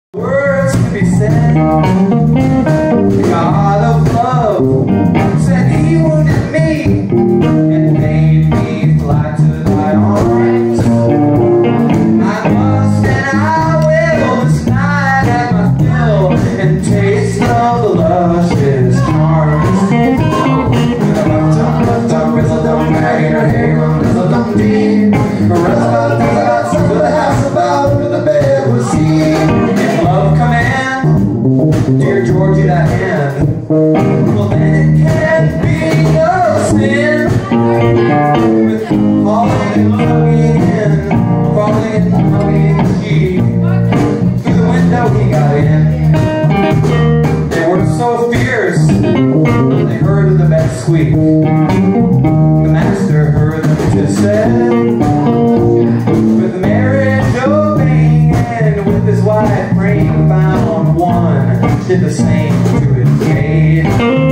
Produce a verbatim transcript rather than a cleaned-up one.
Words to be said. The God of love said he wounded me and made me fly to thy arms. I must and I will this night have my fill and taste of the luscious charms. Dear Georgie, that hand, well then it can't be no sin. With falling and looking in, falling and looking cheek, through the window he got in. They were so fierce, they heard the bed squeak. The master heard them to say, with marriage obeying and with his wife praying bound one, did the same to his maid.